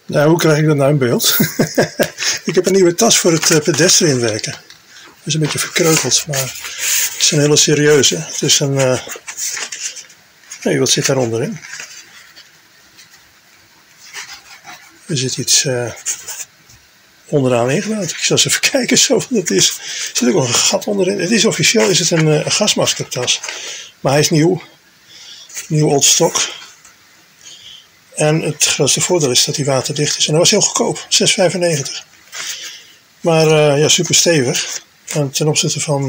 Nou, hoe krijg ik dat nou in beeld? Ik heb een nieuwe tas voor het pedestrianwerken. Dat is een beetje verkreukeld, maar het is een hele serieuze. Het is een... Nee, wat zit daaronder in? Er zit iets onderaan ingebouwd. Ik zal eens even kijken zo wat het is. Er zit ook nog een gat onderin. Het is officieel een gasmaskertas. Maar hij is nieuw. Nieuw old stock. En het grootste voordeel is dat hij waterdicht is. En hij was heel goedkoop, €6,95. Maar ja, super stevig. En ten opzichte van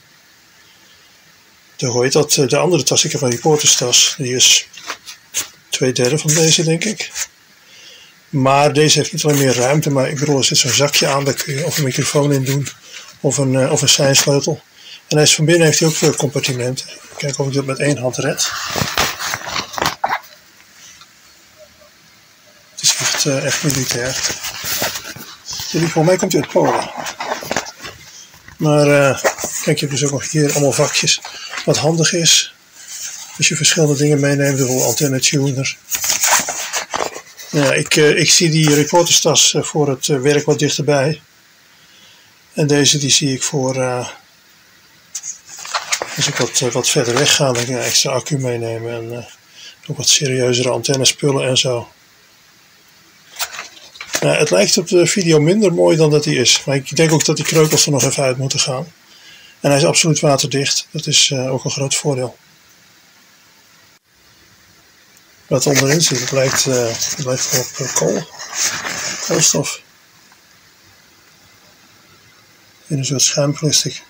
de andere tas, ik heb een reporterstas. Die is 2/3 van deze, denk ik. Maar deze heeft niet alleen meer ruimte, maar ik bedoel, er zit zo'n zakje aan, daar kun je of een microfoon in doen, of een seinsleutel. En van binnen heeft hij ook compartimenten. Kijk of ik dat met één hand red. Het is echt militair. Voor mij komt hij uit Polen. Maar kijk, je hebt dus ook nog hier allemaal vakjes. Wat handig is, als je verschillende dingen meeneemt, bijvoorbeeld antenne-tuner. Ja, ik zie die reporterstas voor het werk wat dichterbij. En deze die zie ik voor als ik wat verder weg ga, dan kan ik een extra accu meenemen en ook wat serieuzere antennespullen en zo. Het lijkt op de video minder mooi dan dat hij is. Maar ik denk ook dat die kreukels er nog even uit moeten gaan. En hij is absoluut waterdicht. Dat is ook een groot voordeel. Wat onderin zit, het lijkt op koolstof. In een soort schuimplastic.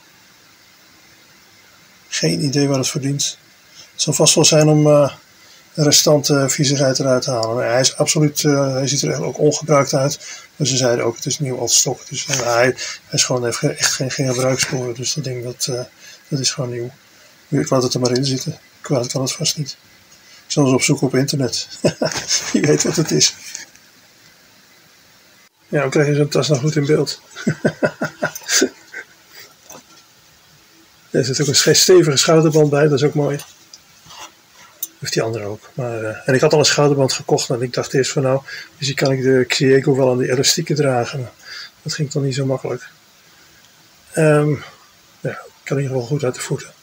Geen idee waar het voor dient. Het zal vast wel zijn om de restante viezigheid eruit te halen. Hij is absoluut, hij ziet er ook ongebruikt uit. Maar ze zeiden ook, het is nieuw old stock. Dus hij is gewoon echt geen gebruikssporen. Dus dat ding dat is gewoon nieuw. Ik laat het er maar in zitten. Kwaad kan het vast niet. Ik zal eens opzoeken op internet. Je weet wat het is. Ja, hoe krijg je zo'n tas nou goed in beeld? Er zit ook een stevige schouderband bij, dat is ook mooi. Heeft die andere ook. Maar, en ik had al een schouderband gekocht en ik dacht eerst van nou, dus kan ik de Xiego wel aan die elastieken dragen. Dat ging toch niet zo makkelijk. Ja, kan in ieder geval goed uit de voeten.